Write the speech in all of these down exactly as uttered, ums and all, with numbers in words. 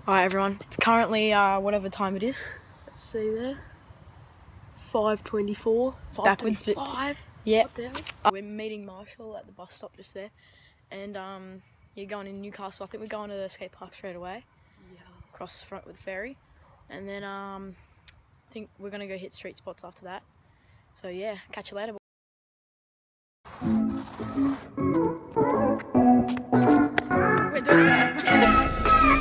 Alright everyone, it's currently uh, whatever time it is. Let's see there. five twenty-four. It's backwards, but yeah. Uh, we're meeting Marshall at the bus stop just there, and um, you're going in Newcastle. I think we're going to the skate park straight away. Yeah. Across the front with the ferry, and then um, I think we're gonna go hit street spots after that. So yeah, catch you later. We're doing that.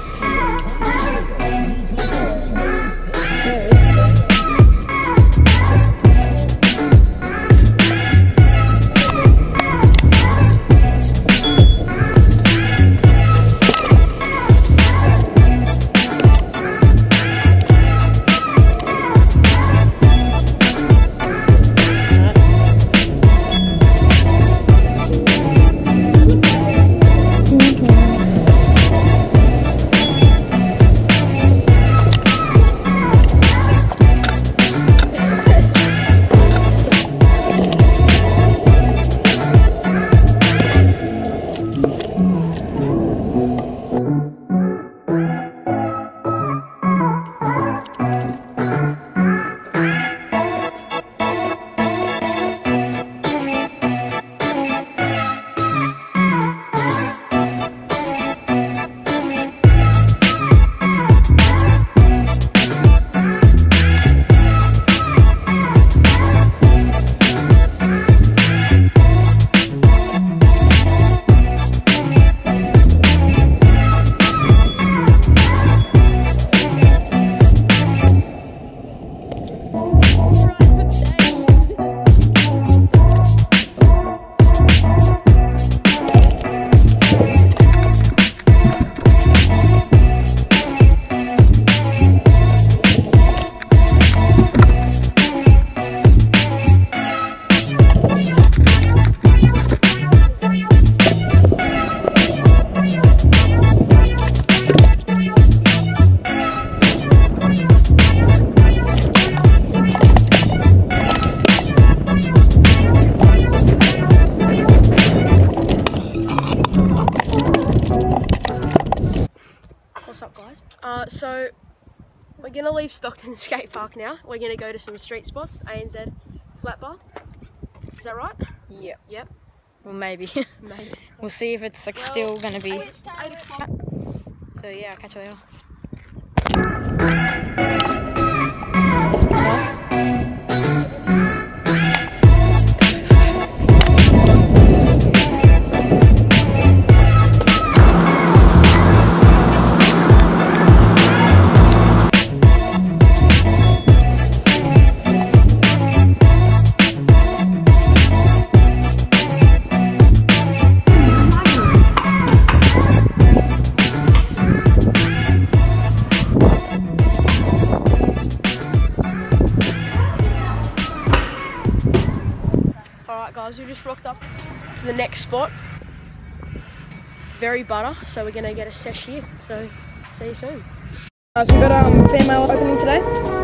What's up guys? Uh, so we're gonna leave Stockton skate park now. We're gonna go to some street spots, A N Z flat bar. Is that right? Yep. Yep. Well maybe. Maybe. We'll see if it's like Well, still gonna be. It's eight o'clock. So yeah, I'll catch you later. Alright guys, we just rocked up to the next spot. Very butter, so we're gonna get a sesh here. So see you soon. Uh, so we got um female opening today.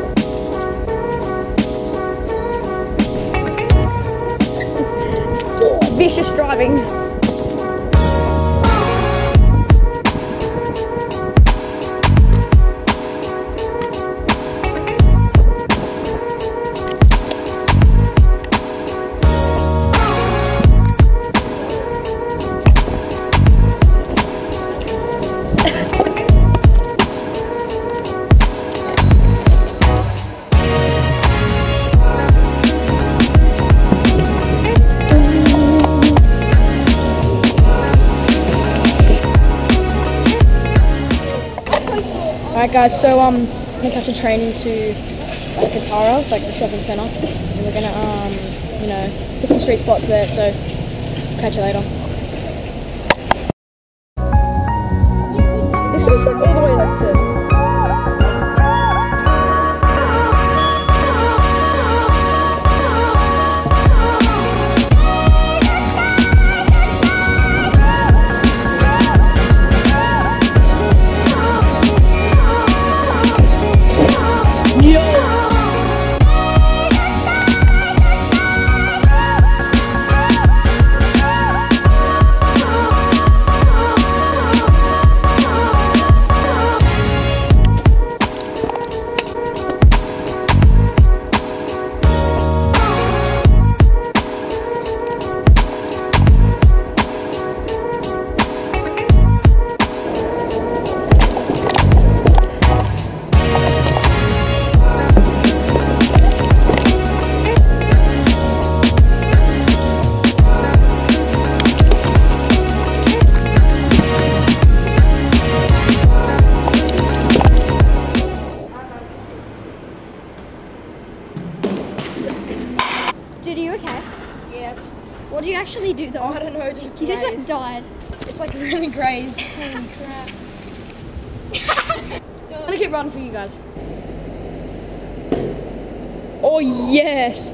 Vicious driving. Alright guys, so um, I'm gonna catch a train into like Katara, like the shopping centre, and we're gonna um, you know, hit some street spots there. So catch you later. This goes like all the way like to. don't know, just He just like grazed. died. It's like really grazed. Holy crap. I'm gonna keep running for you guys. Oh yes!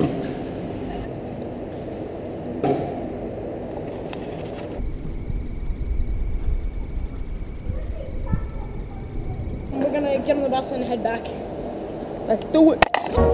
And we're gonna get on the bus and head back. Let's do it!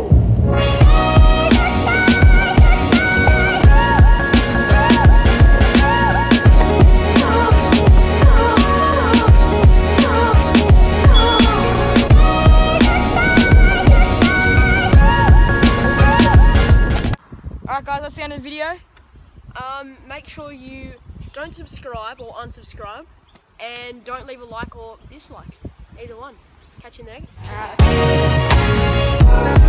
Alright guys, that's the end of the video. Um, make sure you don't subscribe or unsubscribe, and don't leave a like or dislike. Either one. Catch you next. Alright.